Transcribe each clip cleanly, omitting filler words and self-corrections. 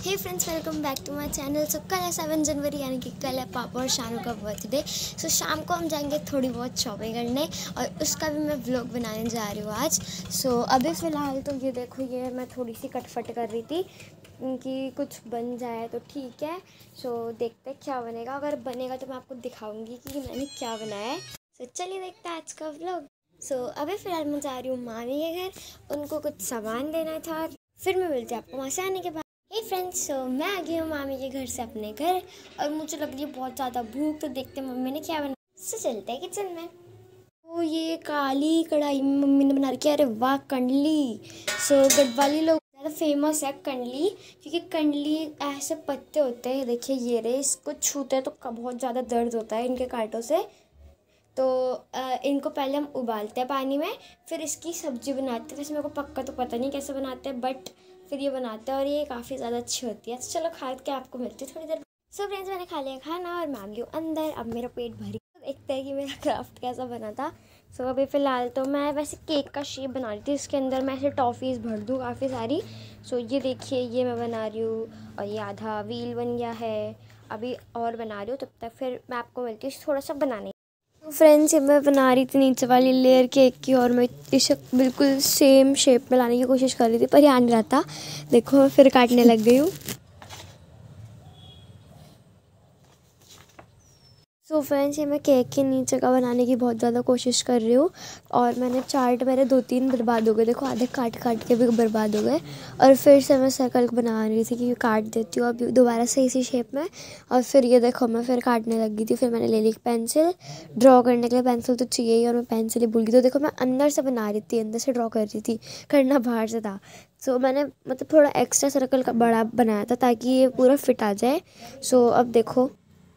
Hey friends, welcome back to my channel. So कल है 7 जनवरी, यानी कि कल है पापा और शानू का बर्थडे। सो शाम को हम जाएंगे थोड़ी बहुत शॉपिंग करने और उसका भी मैं व्लॉग बनाने जा रही हूँ आज। सो अभी फ़िलहाल तो ये देखो, ये मैं थोड़ी सी कटफट कर रही थी कि कुछ बन जाए तो ठीक है। सो देखते हैं क्या बनेगा। अगर बनेगा तो मैं आपको दिखाऊँगी कि मैंने क्या बनाया है। सो चलिए देखते हैं आज का व्लॉग। सो अभी फ़िलहाल मैं जा रही हूँ मामी के घर, उनको कुछ सामान देना था। फिर मैं मिलती हूँ आपको वहाँ से आने के बाद। हे फ्रेंड्स, सो मैं आ गई हूँ मामी के घर से अपने घर और मुझे लग रही है बहुत ज़्यादा भूख। तो देखते हैं मम्मी ने क्या बनाया। सो चलते हैं किचन में। तो ये काली कढ़ाई में मम्मी ने बना रखी है। अरे वाह, कंडली। सो गढ़वाली लोग ज़्यादा फेमस है कंडली, क्योंकि कंडली ऐसे पत्ते होते हैं। देखिए ये रे, इसको छूते हैं तो बहुत ज़्यादा दर्द होता है इनके कांटों से। तो इनको पहले हम उबालते हैं पानी में, फिर इसकी सब्ज़ी बनाते हैं। वैसे मेरे को पक्का तो पता नहीं कैसे बनाते हैं, बट फिर ये बनाते हैं और ये काफ़ी ज़्यादा अच्छी होती है। तो चलो खा के आपको मिलती है थोड़ी देर। सो फ्रेंड्स, मैंने खा लिया खाना और मैं आ गई हूँ अंदर। अब मेरा पेट भरी, देखते हैं कि मेरा क्राफ्ट कैसा बना था। सो अभी फ़िलहाल तो मैं वैसे केक का शेप बना रही थी। इसके अंदर मैं ऐसे टॉफ़ीज़ भर दूँ काफ़ी सारी। सो ये देखिए, ये मैं बना रही हूँ और ये आधा व्हील बन गया है। अभी और बना रही हूँ, तब तक फिर मैं आपको मिलती हूँ थोड़ा सा बनाने। तो फ्रेंड्स, ये मैं बना रही थी नीचे वाली लेयर केक की और मैं इसे बिल्कुल सेम शेप में लाने की कोशिश कर रही थी, पर ये आ नहीं रहा था। देखो मैं फिर काटने लग गई हूँ। सो फ्रेंड्स, ये मैं केक के नीचे का बनाने की बहुत ज़्यादा कोशिश कर रही हूँ और मैंने चार्ट मेरे 2-3 बर्बाद हो गए। देखो आधे काट काट के भी बर्बाद हो गए। और फिर से मैं सर्कल बना रही थी कि काट देती हूँ अभी दोबारा से इसी शेप में। और फिर ये देखो मैं फिर काटने लगी थी। फिर मैंने ले ली पेंसिल। ड्रॉ करने के लिए पेंसिल तो चाहिए ही, और मैं पेंसिल ही भूल गई। तो देखो मैं अंदर से बना रही थी, अंदर से ड्रॉ कर रही थी, करना बाहर से था। सो मैंने मतलब थोड़ा एक्स्ट्रा सर्कल का बड़ा बनाया था ताकि ये पूरा फिट आ जाए। सो अब देखो।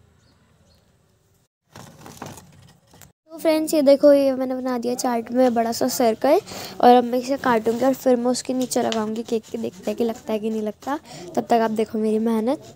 तो फ्रेंड्स, ये देखो, ये मैंने बना दिया चार्ट में बड़ा सा सर्कल। और अब मैं इसे काटूंगी और फिर मैं उसके नीचे लगाऊंगी केक के। देखते हैं कि लगता है कि नहीं लगता। तब तक आप देखो मेरी मेहनत।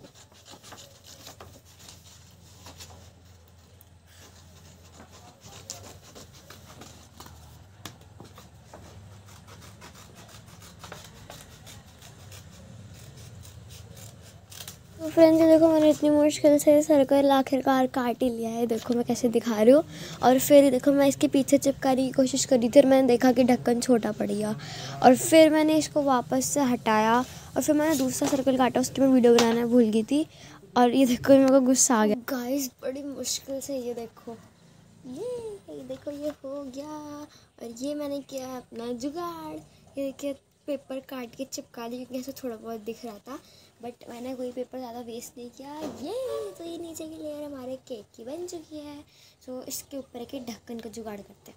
तो फ्रेंड्स, ये देखो मैंने इतनी मुश्किल से सर्कल आखिरकार काट ही लिया है। देखो मैं कैसे दिखा रही हूँ। और फिर देखो मैं इसके पीछे चिपकाने की कोशिश करी थी और मैंने देखा कि ढक्कन छोटा पड़ गया। और फिर मैंने इसको वापस से हटाया और फिर मैंने दूसरा सर्कल काटा। उसकी मैं वीडियो बनाना भूल गई थी। और ये देखो मेरे को गुस्सा आ गया। गाइस, बड़ी मुश्किल से ये देखो, ये देखो ये हो गया। और ये मैंने किया अपना जुगाड़। ये देखिए, पेपर काट के चिपका दी क्योंकि ऐसे थोड़ा बहुत दिख रहा था, बट मैंने कोई पेपर ज़्यादा वेस्ट नहीं किया। ये नीचे की लेयर हमारे केक की बन चुकी है। सो इसके ऊपर के ढक्कन का जुगाड़ करते हैं।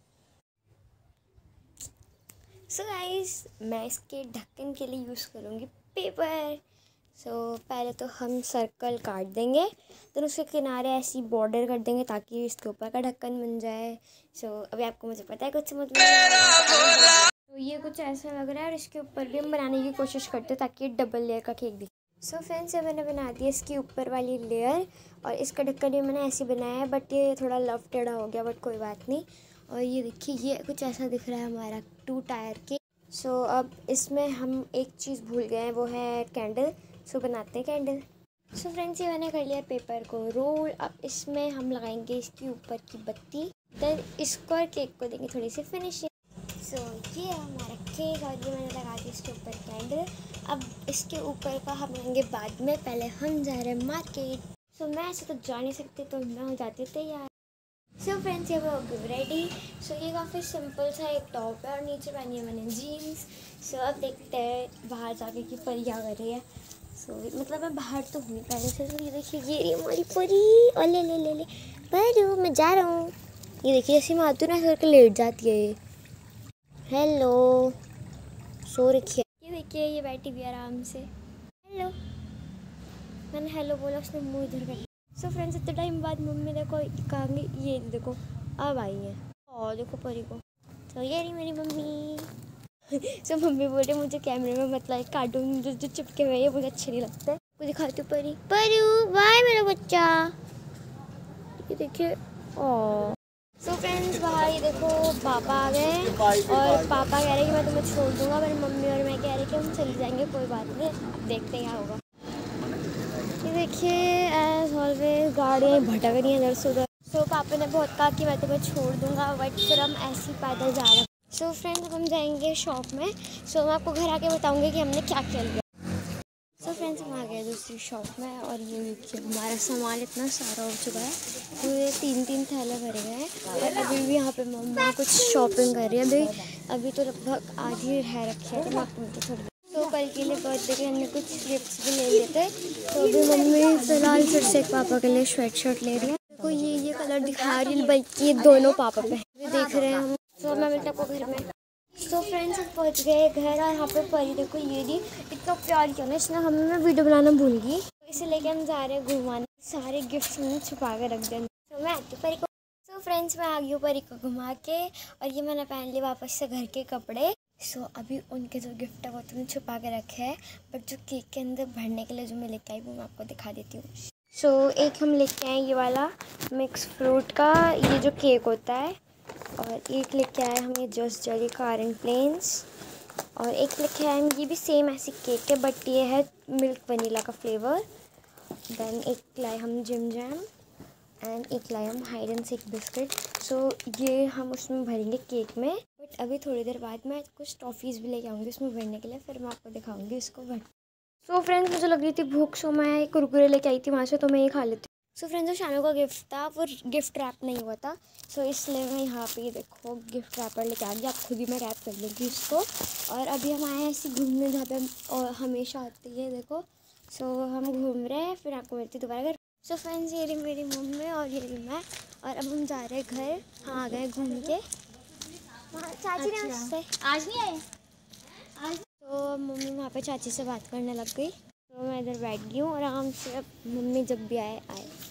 सो गाइस, मैं इसके ढक्कन के लिए यूज़ करूँगी पेपर। सो पहले तो हम सर्कल काट देंगे, फिर उसके किनारे ऐसी बॉर्डर कर देंगे ताकि इसके ऊपर का ढक्कन बन जाए। सो अभी आपको मुझे पता है कुछ समझ में नहीं आ रहा। तो ये कुछ ऐसा लग रहा है और इसके ऊपर भी हम बनाने की कोशिश करते हैं ताकि डबल लेयर का केक दिखे। सो फ्रेंड्स, ये मैंने बना दिया इसकी ऊपर वाली लेयर और इसका ढक्कन भी मैंने ऐसे बनाया है, बट ये थोड़ा लव टेढ़ा हो गया, बट कोई बात नहीं। और ये देखिए, ये कुछ ऐसा दिख रहा है हमारा 2 टायर केक। सो अब इसमें हम एक चीज़ भूल गए हैं, वो है कैंडल। सो बनाते हैं कैंडल। सो फ्रेंड्स, ये मैंने कर लिया पेपर को रोल। अब इसमें हम लगाएंगे इसके ऊपर की बत्ती, देन इसको और केक को देंगे थोड़ी सी फिनिशिंग। सो ये हमारा केक और ये मैंने लगा दिया इसके ऊपर कैंडल। अब इसके ऊपर का हम लगाएंगे बाद में, पहले हम जा रहे हैं मार्केट। सो मैं ऐसे तो जा नहीं सकती, तो मैं हो जाती तैयार। सो फ्रेंड्स, ये हो गई रेडी। सो ये काफ़ी सिंपल सा एक टॉप है और नीचे पहनी है मैंने जीन्स। सो अब देखते हैं बाहर जाके कि परी क्या कर रही है। सो मतलब मैं बाहर तो हुई पहले से। तो ये देखिए, ये रही हमारी परी। और ले ले ले ले परू, मैं जा रहा हूँ। ये देखिए, ऐसे मैं आती हूँ ना, ऐसे करके लेट जाती है ये। हेलो, सो रखी है। ये देखिए, ये बैठी भी आराम से। हेलो, मैंने हेलो बोला, उसने मुँह इधर कर। सो फ्रेंड्स, इतने टाइम बाद मम्मी देखो कहेंगे, ये देखो अब आई है। और देखो परी को। तो ये रही मेरी मम्मी। सो मम्मी बोले मुझे कैमरे में मतलब कार्टून जो चिपके हुए हैं मुझे अच्छे नहीं लगते। वो दिखाती हूँ परी। परू, बाय मेरा बच्चा। ये देखिए। ओ सो फ्रेंड्स, बाहर ये देखो पापा आ गए और पापा कह रहे हैं कि मैं तुम्हें छोड़ दूंगा। मेरी मम्मी और मैं कह रहे हैं कि हम चले जाएंगे, कोई बात नहीं, देखते हैं क्या होगा। देखिए एज ऑलवेज गाड़ियाँ भटक रही हैं इधर से उधर। सो पापा ने बहुत कहा कि मैं तुम्हें छोड़ दूँगा, बट फिर हम ऐसे ही पैदल जा रहे हैं। सो फ्रेंड्स हम जाएंगे शॉप में। सो मैं आपको घर आके बताऊँगी कि हमने क्या क्या लिया। सो फ्रेंड्स हम आ गए दूसरी शॉप में और ये देखिए हमारा सामान इतना सारा हो चुका है, पूरे 3-3 थैले भरे गए हैं। और अभी भी यहाँ पे मम्मा कुछ शॉपिंग कर रही है। अभी तो लगभग आधी रह रखी है, तो मैं आपको थोड़ी। तो कल के लिए बर्थडे के हमने कुछ गिफ्ट्स भी ले लिए थे। तो अभी मम्मी फ़िलहाल फिर से पापा के लिए स्वेट शर्ट ले रही है। देखो ये कलर दिखा रही है, बल्कि ये दोनों पापा पे देख रहे हैं हम। तो मैं मिलता आपको घर में। सो फ्रेंड्स हम पहुँच गए घर और यहाँ पे परी देखो ये दी इतना प्यार किया ना इसने, हमें मैं वीडियो बनाना भूल गई, तो इसे लेके हम जा रहे हैं घुमाने। सारे गिफ्ट्स मैंने छुपा के रख दिए। तो मैं आती परी को। सो फ्रेंड्स मैं आ गई हूँ परी को घुमा के, और ये मैंने पहन लिया वापस से घर के कपड़े। सो अभी उनके जो गिफ्ट है वो तो मैंने छुपा के रखे हैं, बट जो केक के अंदर भरने के लिए जो मैं लेके आई वो मैं आपको दिखा देती हूँ। सो एक हम लेके आए ये वाला मिक्स फ्रूट का ये जो केक होता है, और एक लेके आए हम ये just jelly car and planes, और एक लेके आए हम ये भी सेम ऐसी केक है बट ये है मिल्क वनीला का फ्लेवर। देन एक लाए हम जिम जैम एंड एक लाए हम Hide and Seek biscuit. So ये हम उसमें भरेंगे केक में, बट अभी थोड़ी देर बाद मैं कुछ टॉफ़ीज़ भी लेके आऊँगी उसमें भरने के लिए, फिर मैं आपको दिखाऊँगी उसको भर। सो फ्रेंड्स मुझे लग रही थी भूख, सो मैं कुरकुरे लेके आई थी वहाँ से, तो मैं ये खा लेती हूँ। सो फ्रेंड्स जो शानू का गिफ्ट था वो गिफ्ट रैप नहीं हुआ था, सो इसलिए मैं यहाँ पे देखो गिफ्ट रैपर लेके आ गई। आप खुद ही मैं रैप कर लूँगी इसको। और अभी हम आए हैं ऐसे घूमने जहाँ पे हम और हमेशा आती है देखो। सो हम घूम रहे हैं, फिर आपको मिलती दोबारा घर। सो फ्रेंड्स ये रही मेरी मम्मी और ये रही मैं, और अब हम जा रहे हैं घर। हाँ आ गए घूम के। चाची ने मुझसे आज नहीं आए आज, तो मम्मी वहाँ पे चाची से बात करने लग गई, तो मैं इधर बैठ गई हूँ आराम से। अब मम्मी जब भी आए।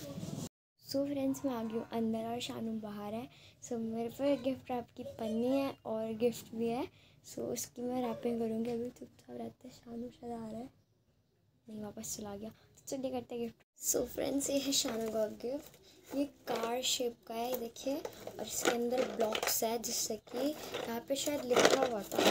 सो फ्रेंड्स मैं आ गई हूँ अंदर और शानू बाहर है। सो मेरे पे गिफ्ट रैप की पन्नी है और गिफ्ट भी है, सो उसकी मैं रैपिंग करूँगी। अभी चुपचाप रहते हैं, शानू शायद आ रहा है, नहीं वापस चला गया, तो चलिए करते हैं गिफ्ट। सो फ्रेंड्स ये है शानू का गिफ्ट, ये कार शेप का है देखिए, और इसके अंदर ब्लॉक्स है जिससे कि यहाँ पे शायद लिखा हुआ था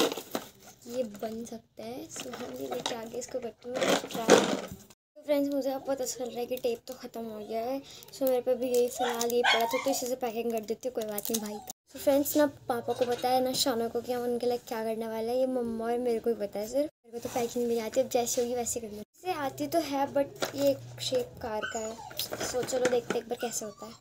ये बन सकता है। सो हम ये लेके आगे इसको करते हुए ट्राई। तो फ्रेंड्स मुझे अब पता चल रहा है कि टेप तो ख़त्म हो गया है। सो मेरे पे भी यही फ़िलहाल यही पड़ा था, तो इसी से पैकिंग कर देती हूँ, कोई बात नहीं भाई। तो फ्रेंड्स ना पापा को पता है ना शानू को कि हम उनके लिए क्या करने वाला है, ये मम्मा और मेरे को ही पता है सिर्फ। मेरे को तो पैकिंग नहीं आती, अब जैसे होगी वैसे कर लूँगी। इसे आती तो है बट ये एक शेप कार का है। सो चलो देखते एक बार कैसे होता है।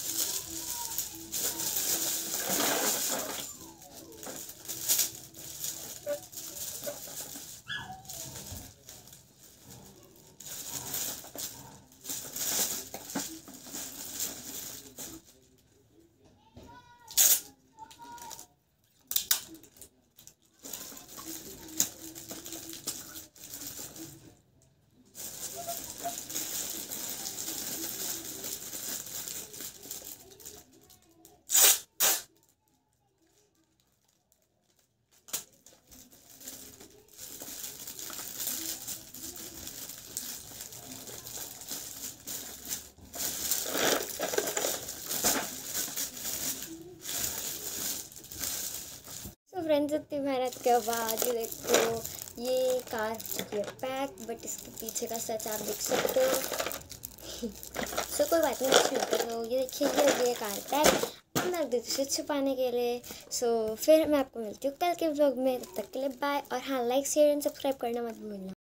फ्रेंड्स इतनी मेहनत के बाद ये देखो ये कार है पैक, बट इसके पीछे का सच आप देख सकते हो। सो कोई बात नहीं, अच्छी होता। तो ये देखिए ये कार पैक मैं देती हूँ छुपाने के लिए। सो फिर मैं आपको मिलती हूँ कल के व्लॉग में, तब तक के लिए बाय। और हाँ लाइक शेयर एंड सब्सक्राइब करना मत भूलना।